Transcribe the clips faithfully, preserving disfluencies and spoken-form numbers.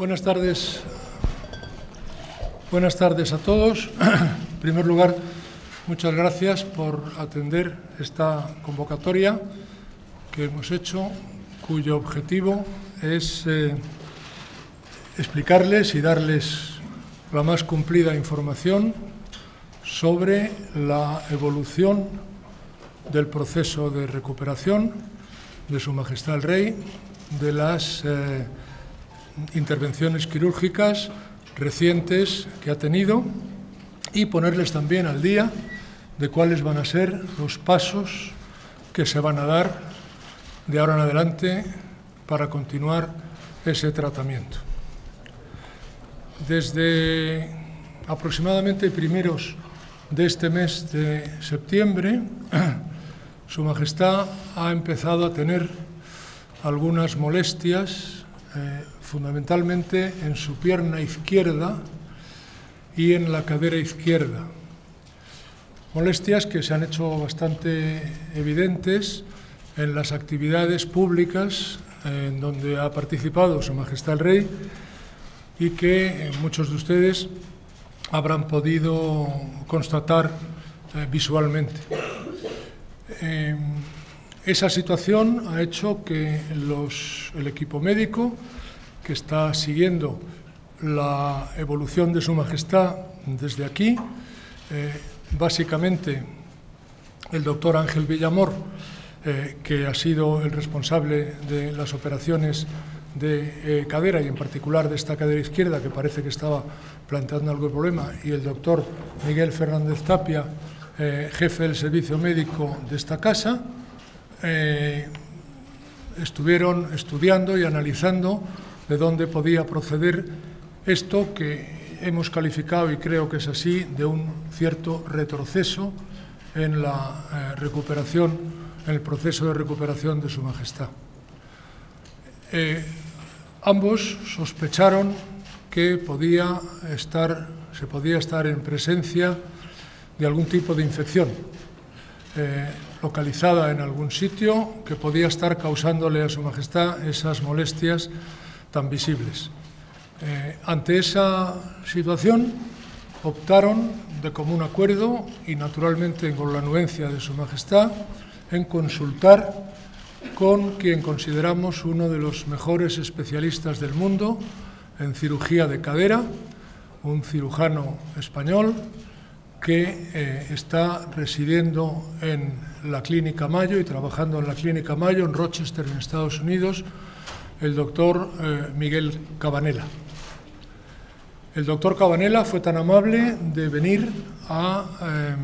Buenas tardes. Buenas tardes a todos. En primer lugar, muchas gracias por atender esta convocatoria que hemos hecho, cuyo objetivo es eh, explicarles y darles la más cumplida información sobre la evolución del proceso de recuperación de Su Majestad el Rey, de las eh, intervenciones quirúrgicas recientes que ha tenido y ponerles también al día de cuáles van a ser los pasos que se van a dar de ahora en adelante para continuar ese tratamiento. Desde aproximadamente primeros de este mes de septiembre, Su Majestad ha empezado a tener algunas molestias, eh, fundamentalmente en su pierna izquierda y en la cadera izquierda. Molestias que se han hecho bastante evidentes en las actividades públicas en donde ha participado Su Majestad el Rey y que muchos de ustedes habrán podido constatar eh, visualmente. Eh, esa situación ha hecho que los, el equipo médico, que está siguiendo la evolución de Su Majestad desde aquí, eh, básicamente el doctor Ángel Villamor, eh, que ha sido el responsable de las operaciones de eh, cadera y en particular de esta cadera izquierda, que parece que estaba planteando algo de problema, y el doctor Miguel Fernández Tapia, eh, jefe del servicio médico de esta casa, eh, estuvieron estudiando y analizando de dónde podía proceder esto que hemos calificado, y creo que es así, de un cierto retroceso en la eh, recuperación, en el proceso de recuperación de Su Majestad. Eh, ambos sospecharon que podía estar, se podía estar en presencia de algún tipo de infección eh, localizada en algún sitio que podía estar causándole a Su Majestad esas molestias tan visibles. Eh, ante esa situación optaron de común acuerdo y naturalmente con la anuencia de Su Majestad en consultar con quien consideramos uno de los mejores especialistas del mundo en cirugía de cadera, un cirujano español que eh, está residiendo en la Clínica Mayo y trabajando en la Clínica Mayo en Rochester, en Estados Unidos, el doctor eh, Miguel Cabanela. El doctor Cabanela fue tan amable de venir a, eh,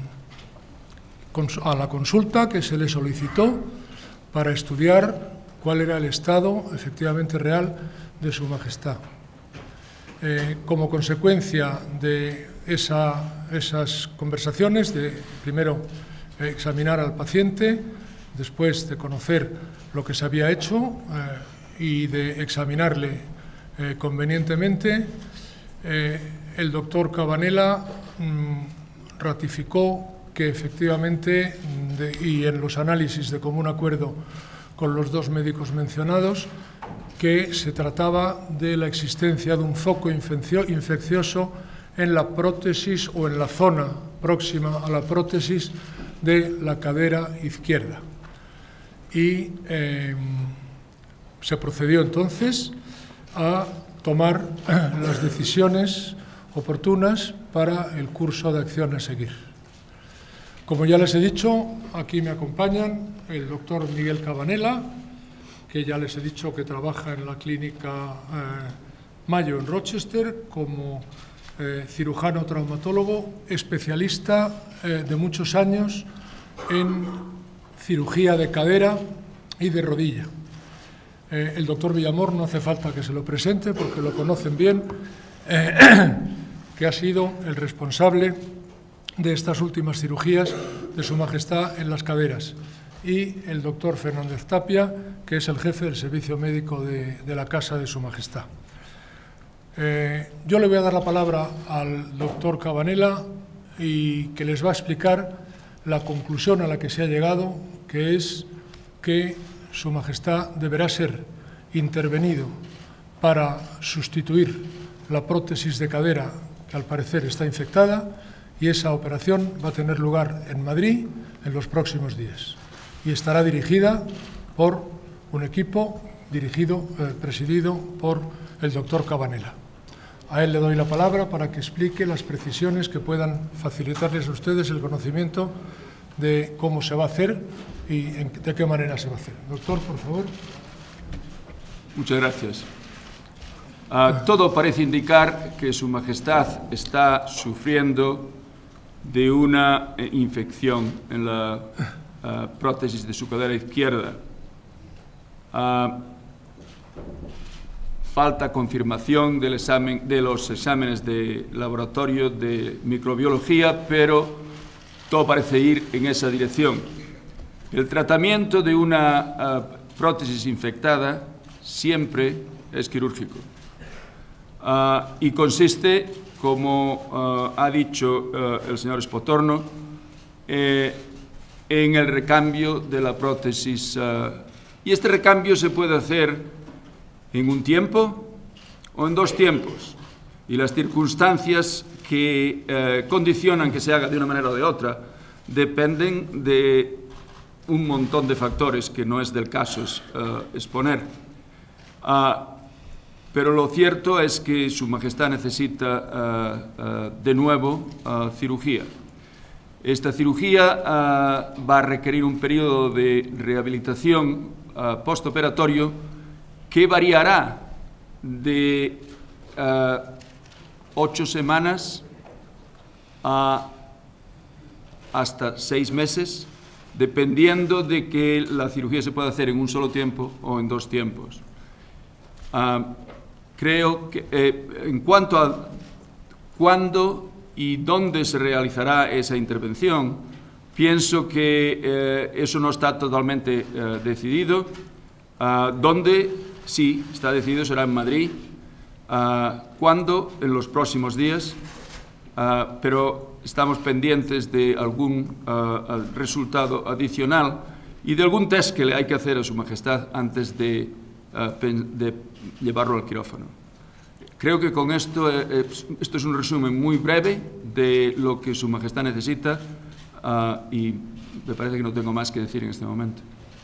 a la consulta que se le solicitó para estudiar cuál era el estado efectivamente real de Su Majestad. Eh, como consecuencia de esa, esas conversaciones, de primero eh, examinar al paciente, después de conocer lo que se había hecho eh, y de examinarle eh, convenientemente, eh, el doctor Cabanela mmm, ratificó que efectivamente, de, y en los análisis de común acuerdo con los dos médicos mencionados, que se trataba de la existencia de un foco infeccioso en la prótesis o en la zona próxima a la prótesis de la cadera izquierda. Y eh, se procedió entonces a tomar las decisiones oportunas para el curso de acción a seguir. Como ya les he dicho, aquí me acompañan el doctor Miguel Cabanela, que ya les he dicho que trabaja en la Clínica eh, Mayo en Rochester como eh, cirujano traumatólogo, especialista eh, de muchos años en cirugía de cadera y de rodilla. Eh, el doctor Villamor no hace falta que se lo presente porque lo conocen bien, eh, que ha sido el responsable de estas últimas cirugías de Su Majestad en las caderas, y el doctor Fernández Tapia, que es el jefe del servicio médico de, de la Casa de Su Majestad. Eh, yo le voy a dar la palabra al doctor Cabanela y que les va a explicar la conclusión a la que se ha llegado, que es que Su Majestad deberá ser intervenido para sustituir la prótesis de cadera que al parecer está infectada, y esa operación va a tener lugar en Madrid en los próximos días y estará dirigida por un equipo dirigido, eh, presidido por el doctor Cabanela. A él le doy la palabra para que explique las precisiones que puedan facilitarles a ustedes el conocimiento de cómo se va a hacer y en, de qué manera se va a hacer. Doctor, por favor. Muchas gracias. Uh, todo parece indicar que Su Majestad está sufriendo de una eh, infección en la uh, prótesis de su cadera izquierda. Uh, falta confirmación del examen, de los exámenes de laboratorio de microbiología, pero todo parece ir en esa dirección. El tratamiento de una uh, prótesis infectada siempre es quirúrgico uh, y consiste, como uh, ha dicho uh, el señor Spotorno, eh, en el recambio de la prótesis. Uh, y este recambio se puede hacer en un tiempo o en dos tiempos. Y las circunstancias que eh, condicionan que se haga de una manera o de otra dependen de un montón de factores que no es del caso uh, exponer. Uh, pero lo cierto es que Su Majestad necesita uh, uh, de nuevo uh, cirugía. Esta cirugía uh, va a requerir un periodo de rehabilitación uh, postoperatorio que variará de uh, ocho semanas a hasta seis meses, dependiendo de que la cirugía se pueda hacer en un solo tiempo o en dos tiempos. Uh, creo que eh, en cuanto a cuándo y dónde se realizará esa intervención, pienso que eh, eso no está totalmente eh, decidido. Uh, ¿Dónde? Sí, está decidido, será en Madrid. Uh, ¿Cuándo? En los próximos días. Uh, pero estamos pendientes de algún uh, resultado adicional y de algún test que le hay que hacer a Su Majestad antes de, uh, de llevarlo al quirófano. Creo que con esto, eh, esto es un resumen muy breve de lo que Su Majestad necesita uh, y me parece que no tengo más que decir en este momento.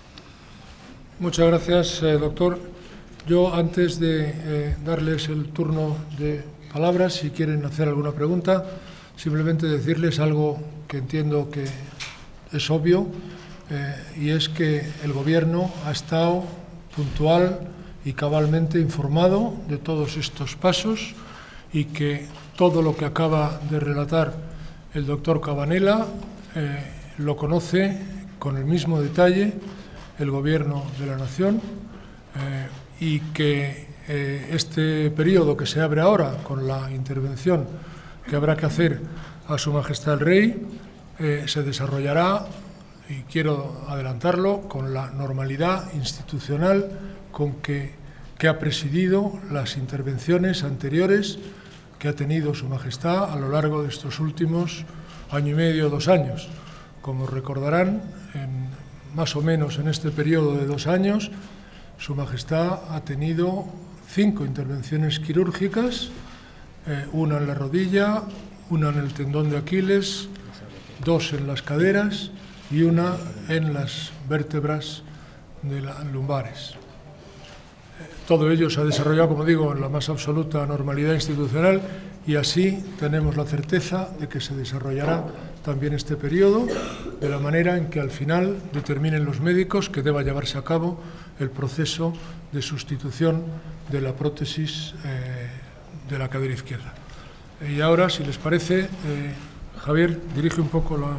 Muchas gracias, eh, doctor. Yo, antes de eh, darles el turno de palabras, si quieren hacer alguna pregunta, simplemente decirles algo que entiendo que es obvio, eh, y es que el Gobierno ha estado puntual y cabalmente informado de todos estos pasos y que todo lo que acaba de relatar el doctor Cabanela eh, lo conoce con el mismo detalle el Gobierno de la Nación, eh, y que eh, este periodo que se abre ahora con la intervención que habrá que hacer a Su Majestad el Rey eh, se desarrollará, y quiero adelantarlo, con la normalidad institucional con que, que ha presidido las intervenciones anteriores que ha tenido Su Majestad a lo largo de estos últimos año y medio, dos años. Como recordarán, en, más o menos en este periodo de dos años, Su Majestad ha tenido cinco intervenciones quirúrgicas, eh, una en la rodilla, una en el tendón de Aquiles, dos en las caderas y una en las vértebras de las lumbares. Eh, todo ello se ha desarrollado, como digo, en la más absoluta normalidad institucional, y así tenemos la certeza de que se desarrollará también este periodo de la manera en que al final determinen los médicos que deba llevarse a cabo el proceso de sustitución de la prótesis eh, de la cadera izquierda. Y ahora, si les parece, eh, Javier, dirige un poco la...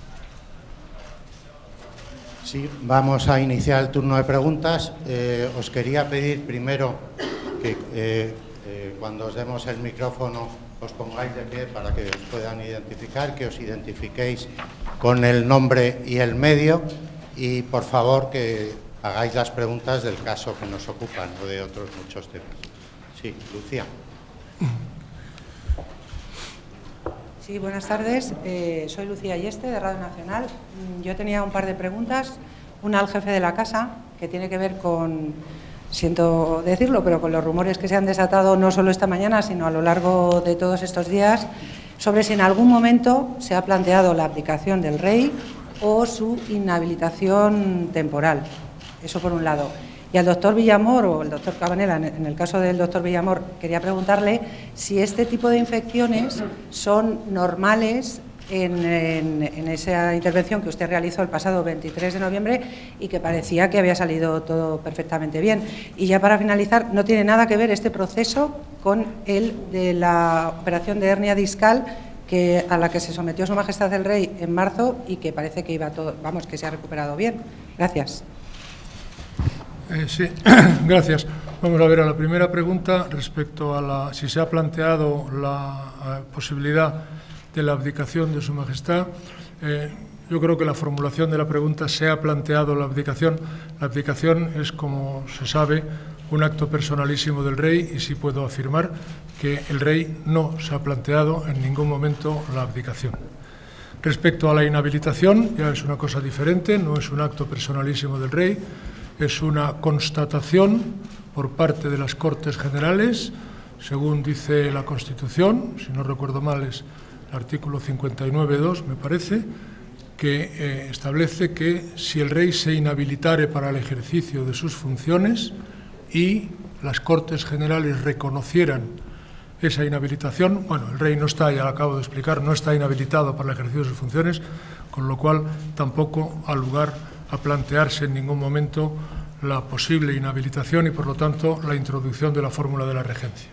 Sí, vamos a iniciar el turno de preguntas. Eh, os quería pedir primero que eh, eh, cuando os demos el micrófono os pongáis de pie para que os puedan identificar, que os identifiquéis con el nombre y el medio, y por favor que hagáis las preguntas del caso que nos ocupan o de otros muchos temas. Sí, Lucía. Sí, buenas tardes. Eh, soy Lucía Yeste, de Radio Nacional. Yo tenía un par de preguntas. Una al jefe de la casa, que tiene que ver con siento decirlo, pero con los rumores que se han desatado no solo esta mañana, sino a lo largo de todos estos días, sobre si en algún momento se ha planteado la abdicación del rey o su inhabilitación temporal. Eso por un lado. Y al doctor Villamor, o el doctor Cabanela, en el caso del doctor Villamor, quería preguntarle si este tipo de infecciones son normales en, en, en esa intervención que usted realizó el pasado veintitrés de noviembre y que parecía que había salido todo perfectamente bien. Y ya para finalizar, no tiene nada que ver este proceso con el de la operación de hernia discal que, a la que se sometió Su Majestad el Rey en marzo y que parece que iba todo, vamos, que se ha recuperado bien. Gracias. Eh, sí, gracias. Vamos a ver, a la primera pregunta respecto a la, si se ha planteado la eh, posibilidad de la abdicación de Su Majestad. Eh, yo creo que la formulación de la pregunta, ¿se ha planteado la abdicación? La abdicación es, como se sabe, un acto personalísimo del rey y sí puedo afirmar que el rey no se ha planteado en ningún momento la abdicación. Respecto a la inhabilitación, ya es una cosa diferente, no es un acto personalísimo del rey, es una constatación por parte de las Cortes Generales, según dice la Constitución, si no recuerdo mal es el artículo cincuenta y nueve punto dos, me parece, que eh, establece que si el rey se inhabilitare para el ejercicio de sus funciones y las Cortes Generales reconocieran esa inhabilitación, bueno, el rey no está, ya lo acabo de explicar, no está inhabilitado para el ejercicio de sus funciones, con lo cual tampoco ha lugar a plantearse en ningún momento la posible inhabilitación y, por lo tanto, la introducción de la fórmula de la regencia,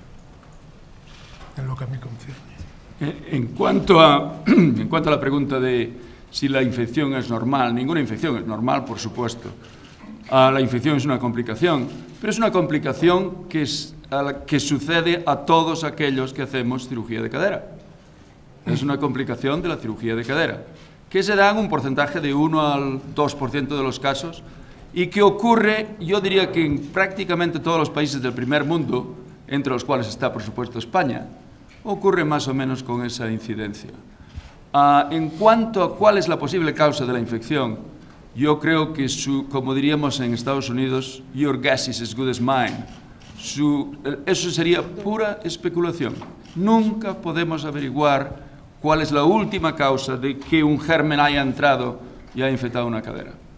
en lo que a mí concierne. En cuanto a, en cuanto a la pregunta de si la infección es normal, ninguna infección es normal, por supuesto. Ah, la infección es una complicación, pero es una complicación que, es, a la, que sucede a todos aquellos que hacemos cirugía de cadera. Es una complicación de la cirugía de cadera, que se da en un porcentaje de uno al dos por ciento de los casos y que ocurre, yo diría que en prácticamente todos los países del primer mundo, entre los cuales está, por supuesto, España, ocurre más o menos con esa incidencia. Uh, en cuanto a cuál es la posible causa de la infección, yo creo que, su, como diríamos en Estados Unidos, your guess is as good as mine. Su, eso sería pura especulación. Nunca podemos averiguar cuál es la última causa de que un germen haya entrado y haya infectado una cadera.